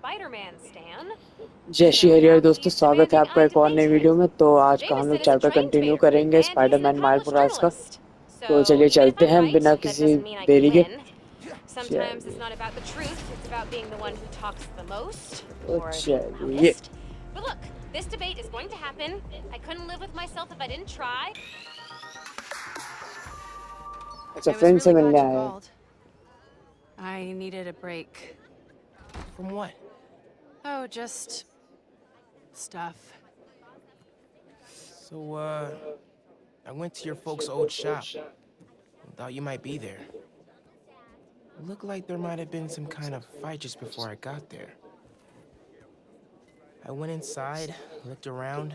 Spider-Man stan. जय Shri So Harihar now दोस्तों, he's स्वागत है demanding आपका I एक और नई defend वीडियो him. में। तो आज का हम लोग Jameson is a chapter trained continue debater, करेंगे and he's an Spiderman Miles accomplished Morales का। journalist. तो So चलिए even if चलते I'm हैं right, बिना that किसी doesn't mean I can देरी के। win. Sometimes it's not about the truth, it's about being the one who talks the most, तो or the चलिए, loudest. But look, this debate is going to happen. I couldn't live with myself if I didn't try. अच्छा I was friend से really मिलने glad you आए हैं। called. I needed a break. From what? Oh, just stuff. So, I went to your folks' old shop. Thought you might be there. Looked like there might have been some kind of fight just before I got there. I went inside, looked around,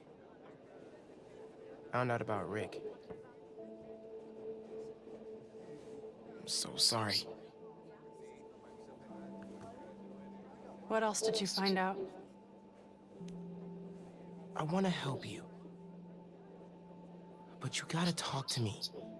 found out about Rick. I'm so sorry. What else did you find out? I want to help you. But you gotta talk to me.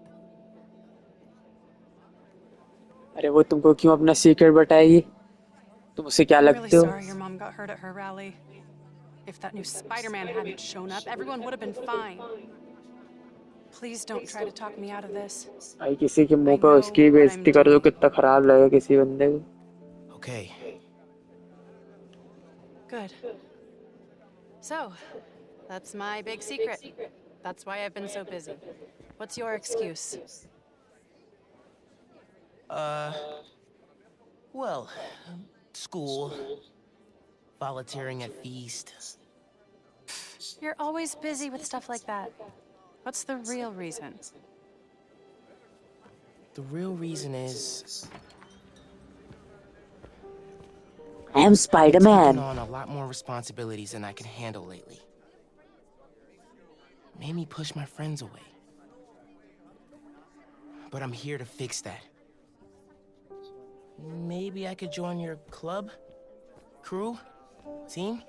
अरे वो तुमको क्यों अपना secret बताएगी? तुम उसे क्या I'm really लगते हो? sorry your mom got hurt at her rally. If that new Spider-Man hadn't shown up, everyone would have been fine. Please don't try to talk me out of this. भाई किसी के मुंह I पे know उसकी what I'm बेइज्जती करो तो doing. कितना खराब लगेगा किसी बंदे को। Okay. Good. So, that's my big secret. That's why I've been so busy. What's your excuse? Well, school, volunteering at Feast. You're always busy with stuff like that. What's the real reason? The real reason is I am taking Spider-Man. on a lot more responsibilities than I can handle lately. Made me push my friends away. But I'm here to fix that. Maybe I could join your club? Crew? Team?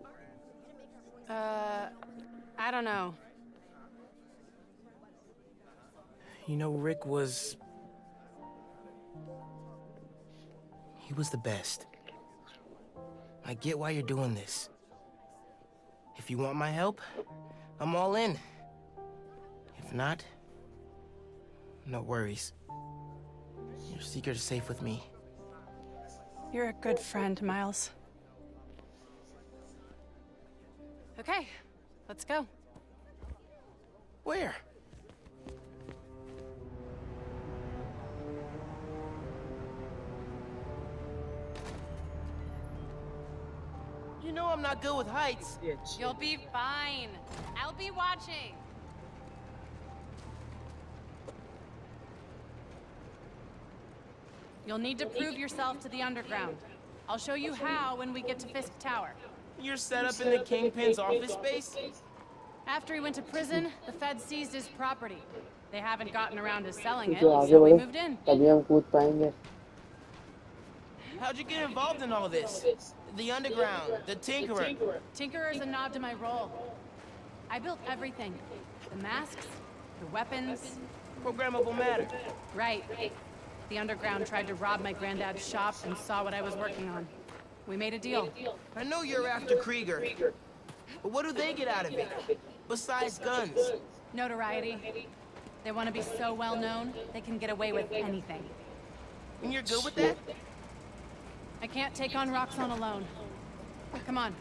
I don't know. You know, Rick was... He was the best. I get why you're doing this. If you want my help, I'm all in. If not, no worries. Your secret is safe with me. You're a good friend, Miles. Okay, let's go. Where? You know I'm not good with heights. You'll be fine. I'll be watching. You'll need to prove yourself to the Underground. I'll show you how when we get to Fisk Tower. You're set up in the Kingpin's office space? After he went to prison, the Feds seized his property. They haven't gotten around to selling it, जो आगे so we बढ़े moved in. तभी हम कूद पाएंगे। How'd you get involved in all this? The Underground, the Tinkerer. Tinkerer's a nod to my role. I built everything. The masks, the weapons. Programmable matter. Right. The Underground tried to rob my granddad's shop and saw what I was working on. We made a deal. I know you're after Krieger. But what do they get out of it? Besides guns? Notoriety. They want to be so well known, they can get away with anything. And you're good with that? I can't take on Roxxon alone. Come on.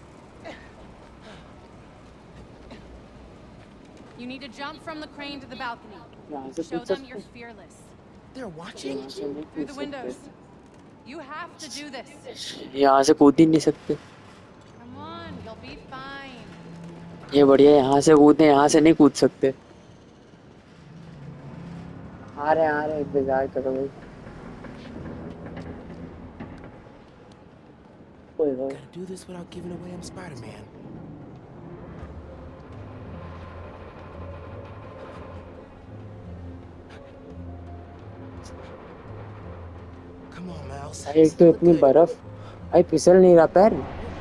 You need to jump from the crane to the balcony. यहाँ से Show कूद them सकते you're हैं? fearless. They're watching? यहाँ से नहीं Through कूद the सकते। windows. You have to do this. यहाँ से कूद ही नहीं सकते। Come on, you'll be fine. ये बढ़िया, यहाँ से कूदे, यहाँ से नहीं कूद सकते। आ रहे इंतजार करो भाई। Gotta do this without giving away I'm Spider-Man. Come on, Miles. भाई एक तो इतनी बर्फ, भाई फिसल नहीं रहा पैर।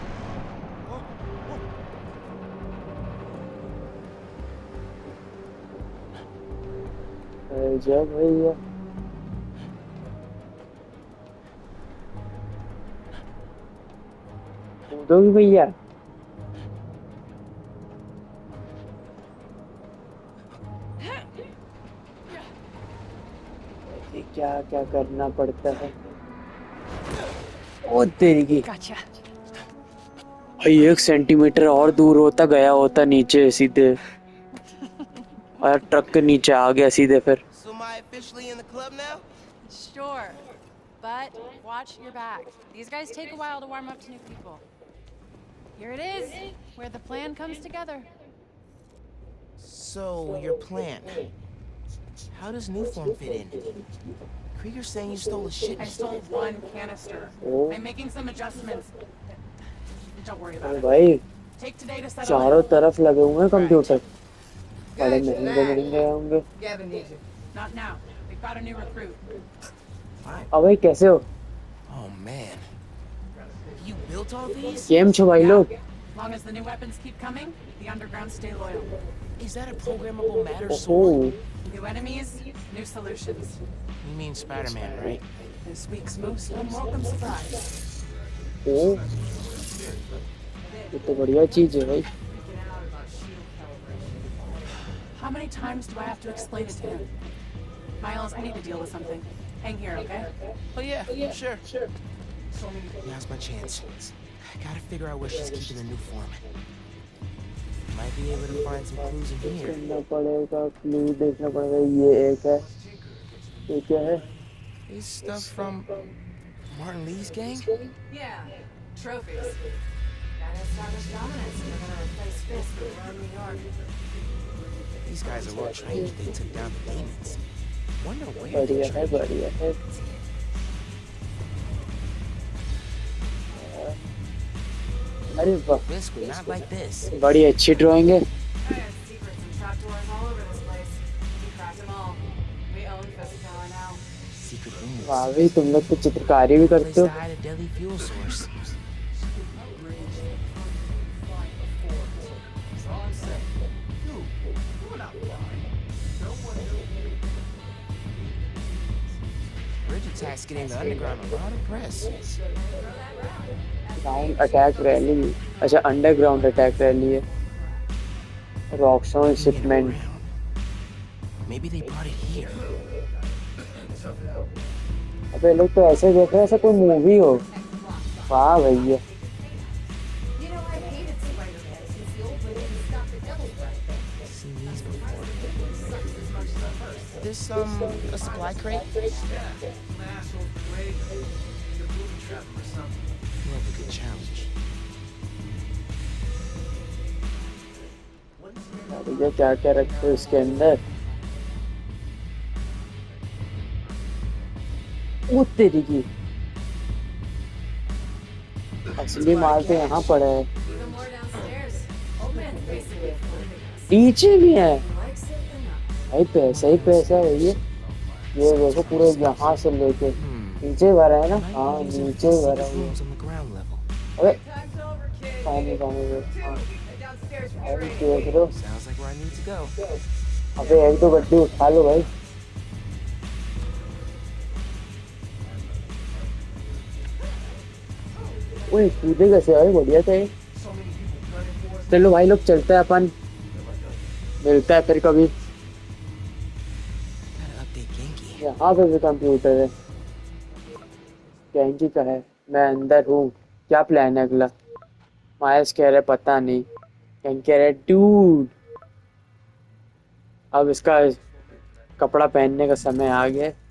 जब भैया कूदोगी भैया? ये क्या क्या करना पड़ता है। ओ तेरी की Gotcha. भाई, 1 सेंटीमीटर और दूर होता गया होता नीचे सीधे, और ट्रक के नीचे आ गया सीधे फिर। So am I officially in the club now? Sure. But watch your back. These guys take a while to warm up to new people. Here it is, where the plan comes together. So, your plan. How does Newform fit in? Krieger's saying you stole a I shipment. stole one canister. Oh. I'm making some adjustments. Don't worry about अरे it. भाई, Take today to settle चारों it. तरफ लगे हुए हैं computer, बड़े Gotcha, महंगे महंगे होंगे। Gavin needs you. Not now. We've got a new recruit. अब भाई कैसे हो? Oh man. You built all these? केम छो भाई लोग? Long as the new weapons keep coming, the underground stay loyal. Is that a programmable matter ओहो, sword? New enemies, new solutions. You mean Spider-Man, right? This week's most unwelcome surprise. ओ, ये तो बढ़िया चीज है भाई। How many times do I have to explain it to him? Miles, I need to deal with something. Hang here, okay? Oh yeah, sure. Now's my chance. I gotta figure out where she's keeping the new form. Might be able to find some clues in here. देखना पड़ेगा, clue देखना पड़ेगा। ये एक है, ये क्या है? Is stuff from Martin Lee's gang? Yeah, trophies. Gotta establish dominance if we're gonna replace Fisk around New York. These guys are well trained. They took down the demons. Wonder where they बढ़िया है, trained. बढ़िया है। अरे वाह, Fisk would not like this. बड़ी अच्छी drawing है। I had secrets and trapdoors all over this place. We cracked them all. We own Fisk Tower now. Secret rooms. वाह भाई, तुम लोग तो चित्रकारी भी Place करते हो। to hide a deadly fuel source. Bridge attack's getting the underground a lot of press. Ground attack rally, अच्छा अंडरग्राउंड अटैक रैली है। Roxxon Moving it shipment, around. Maybe they brought it here. अबे लोग तो ऐसे देख रहे हैं ऐसा कोई मूवी हो। वाह भैया, You know, I hated Spider-Man since the old one didn't stop the Devil's Breath. Seen these before. This a supply crate? Love a good challenge. भैया क्या क्या रखते हो इसके अंदर? ओ तेरी की, असली माल तो यहाँ पड़ा है। Even more downstairs. Old man's basically a flipping us. नीचे भी है He likes it or not. भाई, पैसा ही पैसा है भैया। ये देखो पूरे यहाँ से लेके नीचे भरा है ना। Might हाँ, be using नीचे secret भरा है। rooms on the ground level. अबे Time's over, kid. पानी पानी में, हाँ Downstairs for भाई training. देख लो। Sounds like where I need to go. अबे एक दो गड्डी उठा लो भाई। ओए कूदे कैसे भाई, बढ़िया था ये। चलो भाई लोग चलते हैं अपन, मिलता है फिर कभी। Gotta update Genki. यहाँ पे भी कंप्यूटर है। गैंगी का है, मैं अंदर हूँ। क्या प्लान है अगला? माइल्स कह रहे पता नहीं, गैंग कह रहे डूड। अब इसका कपड़ा पहनने का समय आ गया है।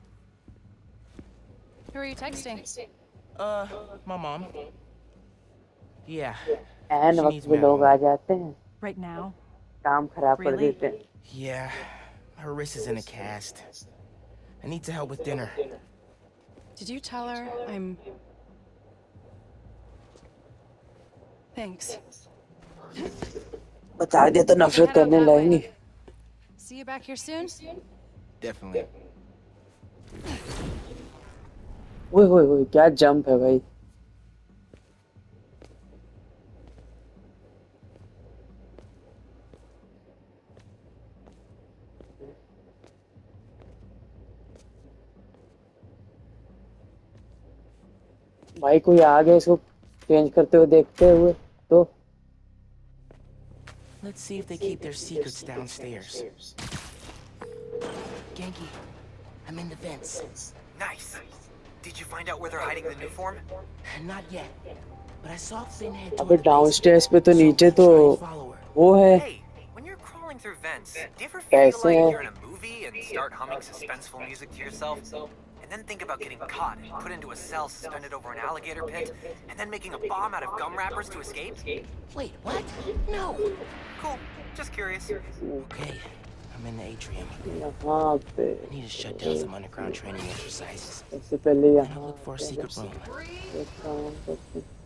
Who are you texting? My mom. Yeah. एन She वक्त needs पे me at लोग home. आ जाते हैं, Right now? काम खराब कर Really? देते हैं। Yeah. Her wrist is in a cast. I need to help with dinner. Did you tell her I'm... Thanks. बता दिया तो नफरत Head out करने that way. लगेंगी। See you back here soon? Definitely. ओए होए होए, क्या जंप है भाई। भाई कोई आ गया, इसको चेंज करते हुए देखते हुए तो Let's see if they keep their secrets downstairs. Genki, I'm in the vents. Nice. Did you find out where they're hiding the new form? Not yet, but I saw Finn head अबे toward the downstairs पे basement, तो so नीचे I'll तो try and follow her. वो है Hey, when you're crawling through vents, do you ever feel कैसे like हैं? you're in a movie and start humming suspenseful music to yourself? And then think about getting caught and put into a cell suspended over an alligator pit, and then making a bomb out of gum wrappers to escape? Wait, what? No. Cool. Just curious. Okay, I'm in the atrium. यहाँ पे I need to shut down some underground training exercises. सबसे पहले And यहाँ I'll look for a secret room. एक काम करते हैं।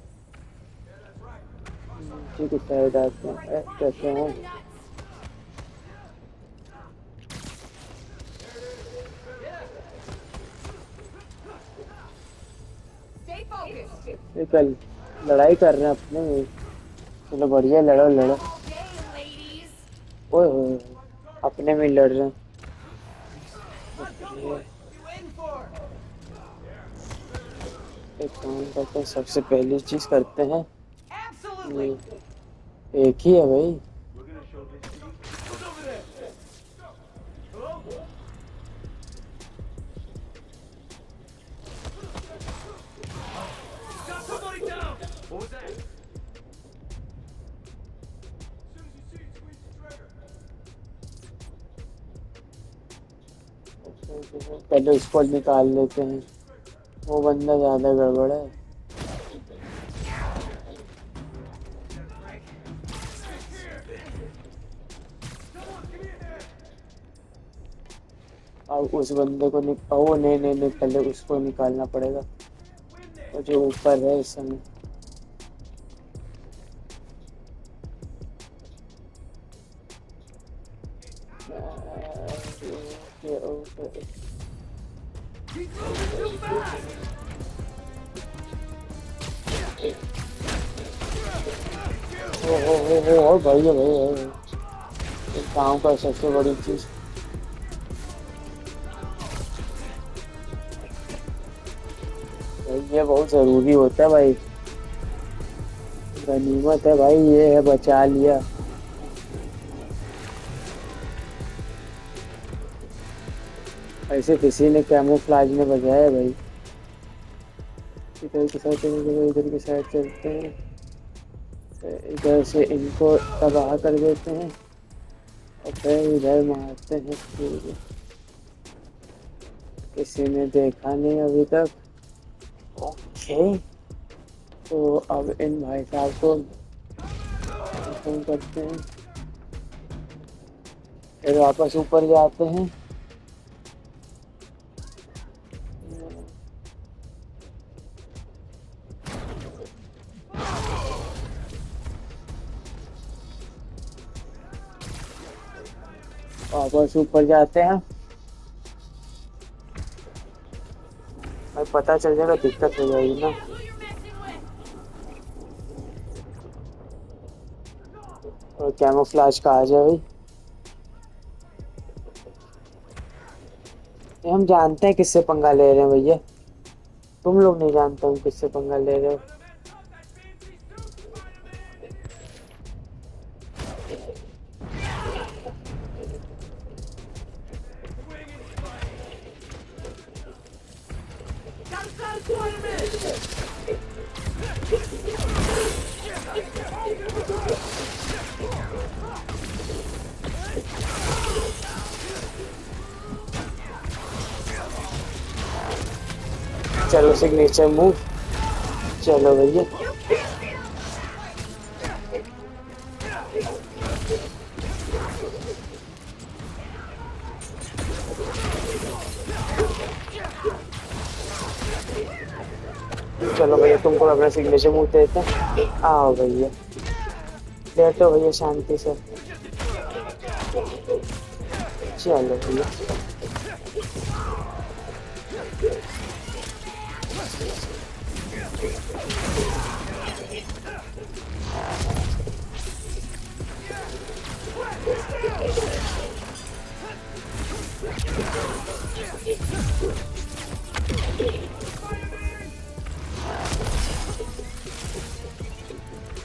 नीचे की साइड आते हैं कैसे हैं Stay focused. ये कल लड़ाई कर रहे हैं अपने में। चलो बढ़िया लड़ो लड़ो All day, ladies. ओए होए अपने में ही लड़ रहे हैं एक काम करते हैं सबसे पहली चीज करते हैं Absolutely. ये एक ही है भाई पहले उसको निकाल लेते हैं वो बंदा ज्यादा गड़बड़ है अब उस बंदे को ओ नहीं नहीं नहीं पहले उसको निकालना पड़ेगा वो जो ऊपर है इस समय ओके ओ भाई है भाई एक काम का सबसे बड़ी चीज भाई ये बहुत जरूरी होता है भाई गनीमत है भाई ये है बचा लिया ऐसे किसी ने कैमोफ्लेज में बजाया भाई इधर की साइड इधर की साइड चलते हैं इधर से इनको तबाह कर देते हैं और फिर इधर मारते हैं फिर किसी ने देखा नहीं अभी तक ओके तो अब इन भाई साहब को खत्म करते हैं फिर वापस ऊपर जाते हैं वापस ऊपर जाते हैं और पता चल जाएगा दिक्कत हो जाएगी ना और कैमोफ्लेज का आ जाए भाई ये हम जानते हैं किससे पंगा ले रहे हैं भैया तुम लोग नहीं जानते हम किससे पंगा ले रहे हो चलो सिग्नेचर मूव चलो भैया चलो भैया तुमको अपना सिग्नेचर मूव देते हैं आओ भैया बैठो भैया शांति से चलो भैया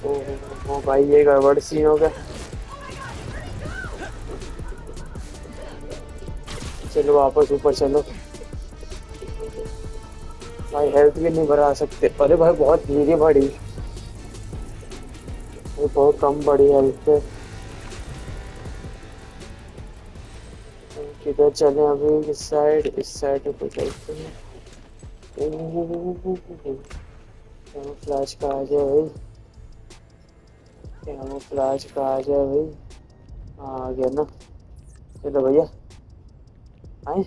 ओ भाई ये गड़बड़ सीन हो गया। चलो वापस ऊपर चलो। भाई हेल्थ भी नहीं बढ़ा सकते। अरे भाई बहुत धीरे बढ़ी, ये बहुत कम बढ़ी हेल्थ पे। किधर चले अभी? इस साइड को चलते हैं। फ्लैश का आ जाए भाई, फ्लैश का आ जाए भाई। हाँ, आ गया ना। चलो भैया आए।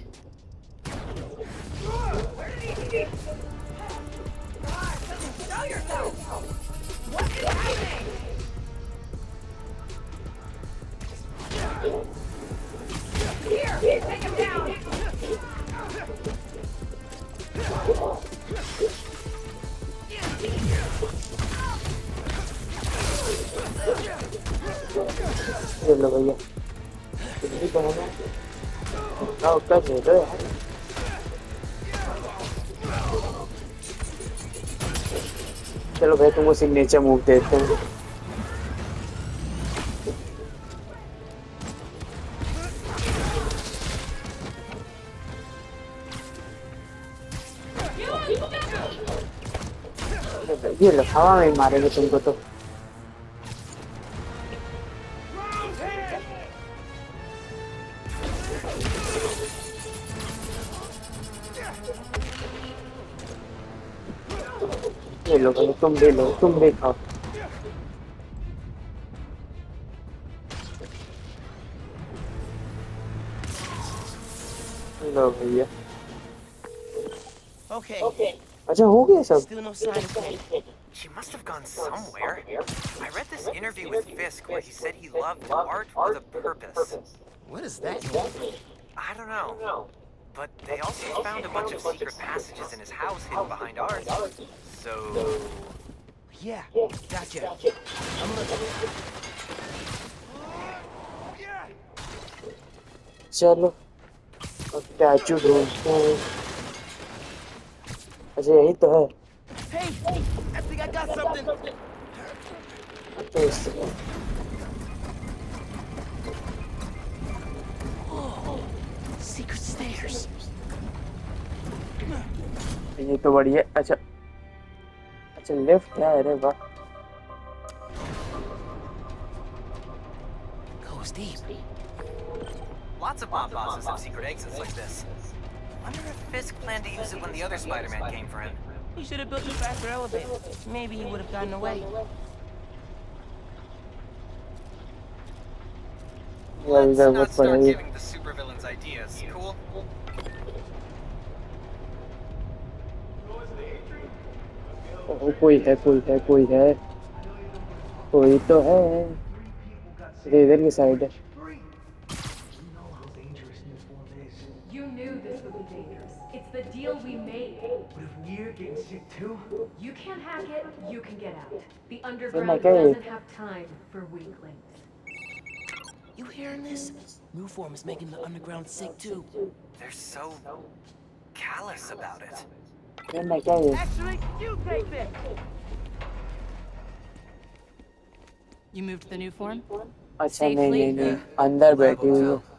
चलो भैया जल्दी बहना उतना झेलो यार। चलो भाई तुमको सिग्नेचर मूव देते हैं। ये लो हवा में मारेंगे तुमको तो। ये लो भाई तुम भी लो, तुम भी खाओ। लो भैया। Okay. अच्छा हो गया सब। Still no sign of Kate. She must have gone somewhere. I read this interview with Fisk where he said he loved art with a purpose. What does that mean? I don't know. But they also found a bunch of secret passages in his house hidden behind art. So... Yeah, gotcha. I'm looking. चलो statue ढूंढते हैं। अच्छा यही तो है। Hey, I think I got something. तो इससे Secret stairs. ये तो बढ़िया। अच्छा लेफ्ट है। अरे वाह। Goes deep. Lots of mob bosses have secret exits like this. Wonder if Fisk planned to use it when the other Spider-Man came for him. He should have built a faster elevator. Maybe he would have gotten away. Let's not start giving the supervillains ideas, cool? कोई है कोई तो है। इधर की side है। You knew this would be dangerous. It's the deal we made. But if we're getting sick too? You can't hack it, you can get out. The Oh underground my God. doesn't have time for weaklings. You hearing this? New form is making the underground sick too. They're so callous about it. Actually, you take this. You moved the new form? अच्छा नहीं अंदर बैठी हुई है।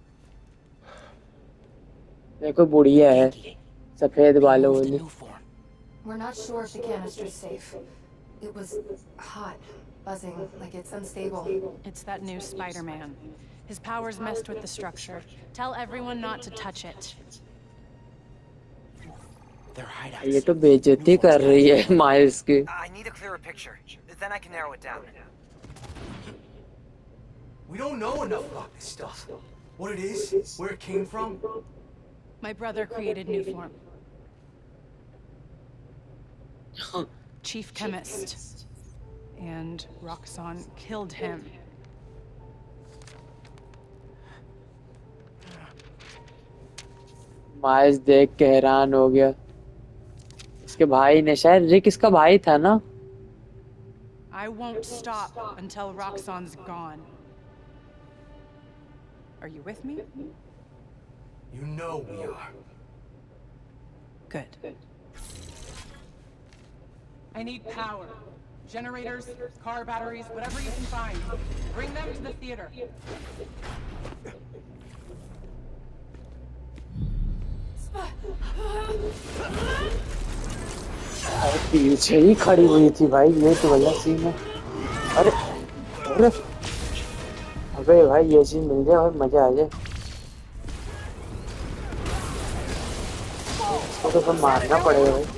देखो बुढ़िया है सफेद बालों वाली। We're not sure if the canister's safe. It was hot, buzzing, like it's unstable. It's that new Spider-Man. His powers messed with the structure. Tell everyone not to touch it. ये तो बेइज्जती कर रही है माइल्स की। I need a clearer picture. Then I can narrow it down. We don't know enough about this stuff. What it is, where it came from. My brother created new form. Chief chemist. And Roxxon killed him. Miles देख के हैरान हो गया। इसके भाई ने शायद रिक इसका भाई था ना। I won't stop until Roxxon's gone. Are you with me? You know we are. Good. I need power. Generators, car batteries, whatever you can find. Bring them to the theater. पीछे ही खड़ी हुई थी भाई, ये तो भैया सीन है। अरे अरे अबे भाई ये चीज मिल जाए और मजा आ जाए। इसको तो सब मारना पड़ेगा भाई।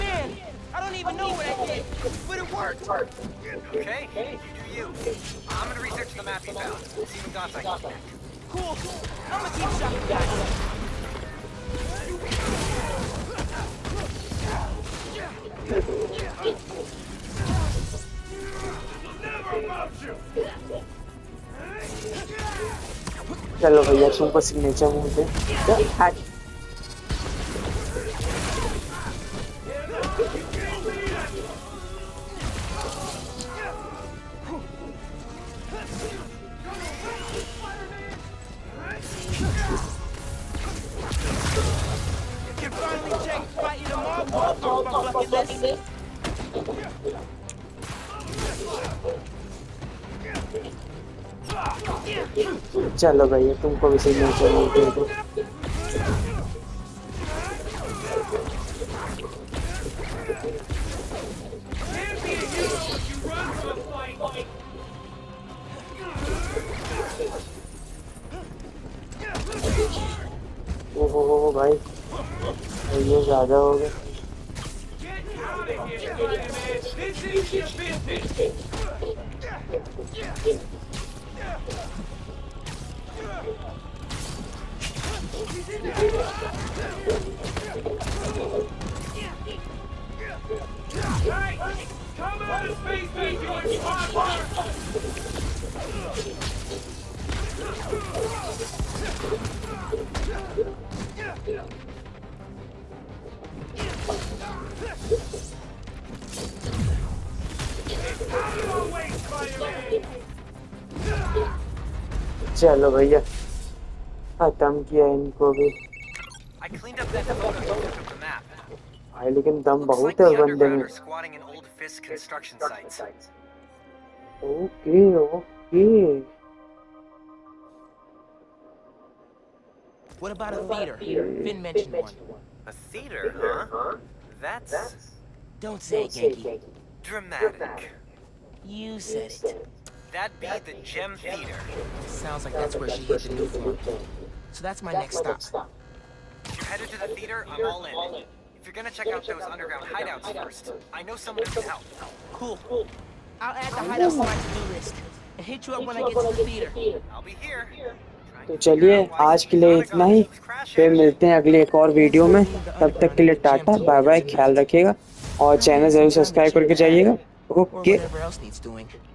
Okay, you do you. I'm gonna research the map you found. See what dots I can connect. Cool. I'm gonna keep shocking guys. चलो भैया सुपर सिग्नेचर मूव पे। चलो भैया तुमको भी सिग्नेचर मूव दे दो। ओहो भाई ये ज्यादा हो गया। चलो भैया खत्म किया इनको भी। I cleaned up that photo you took of the map. भाई लेकिन दम Looks बहुत like है the बंदे underground में। are squatting in old Fisk construction sites. Okay okay. What about a theater? Finn mentioned one. A theater, huh? That's Don't say it, Genki. dramatic. You said it. That'd be the Gem Theater. Sounds like that's where she hid the new floor. So that's my next stop. If you're headed to the theater, I'm all in. If you're gonna check out those underground hideouts first, I know someone who can help. Cool. I'll add the hideouts to my to-do list and hit you up when I get to the theater. I'll be here. तो चलिए आज के लिए इतना ही, फिर मिलते हैं अगले एक और वीडियो में। तब तक के लिए टाटा बाय बाय, ख्याल रखिएगा और चैनल जरूर सब्सक्राइब करके जाइएगा। ओके।